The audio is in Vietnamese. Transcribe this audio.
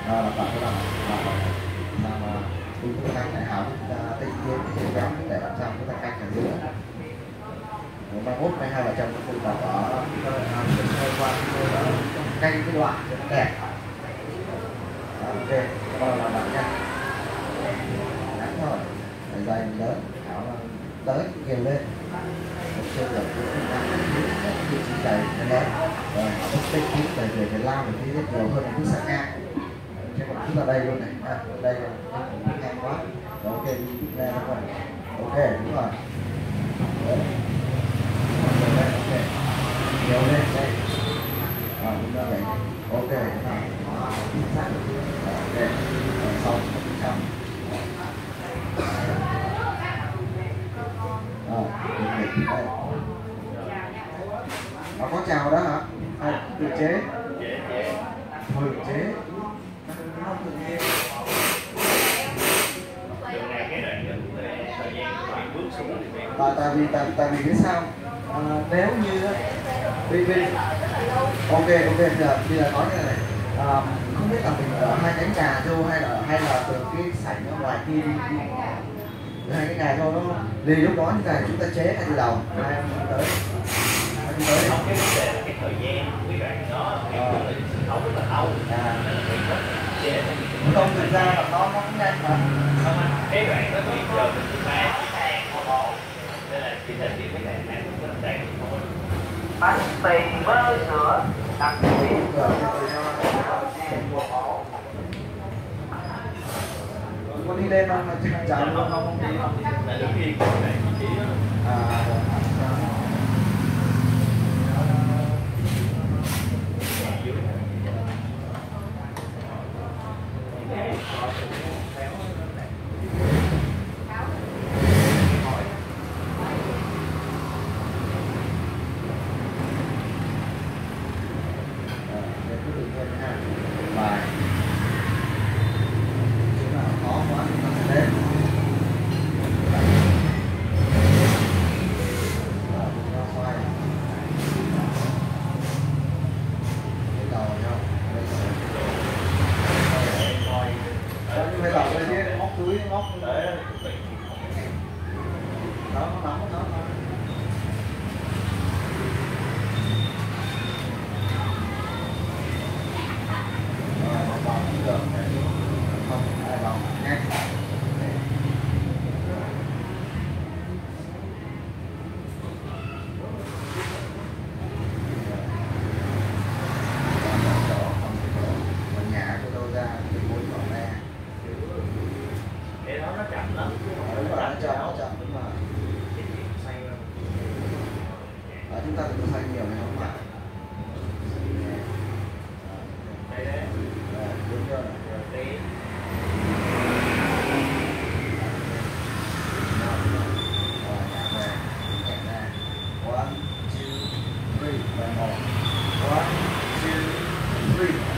là bạn có làm mà chúng tôi đang đại hào tinh tiến cái béo để làm sao chúng ta canh ở giữa. Mai mốt hai vợ chồng cùng bảo ở qua canh cái đoạn cho nó đẹp. Ok, bao là bạn nha. Ngắn thôi, dày lớn, thảo tới nhiều lên. Chưa được cái chi dày nó lớn. Rồi họ thích tích kỹ về Việt Nam thì thấy rất nhiều hơn là cứ sang ngang. Chứ còn cứ vào đây luôn này, đây là ngang quá. Rồi ok, đi tiếp lên rồi. Ok, đúng rồi. Đấy. Ok, nhiều lên đây. Chúng ta phải ok, chúng ta sát ok, xong xong. Đây. Nó có chào đó hả? Tự chế. Tự chế. Không tự nhiên. Tại vì biết sao? Nếu như ok bây giờ nói như này, không biết là mình ở hai cánh gà vô hay là từ cái sảnh ở ngoài kia đi hai cái gà thôi, nó vì lúc đó như này chúng ta chế hay từ đầu hai em tới không, cái vấn đề là cái thời gian quý bạn nó nấu rất là lâu, không thực ra là nó nhanh mà không anh cái bạn nó bây giờ mình chỉ bán cái hàng hồ nên là chỉ thể hiện cái bạn ăn cũng rất là thôi. Bánh mì với sữa đặc biệt có đi lên không mà chào không đi là đứng yên cái này chỉ chúng ta đừng xoay nhiều này không ạ? Đúng chưa? One, two, three, one more. One, two, three.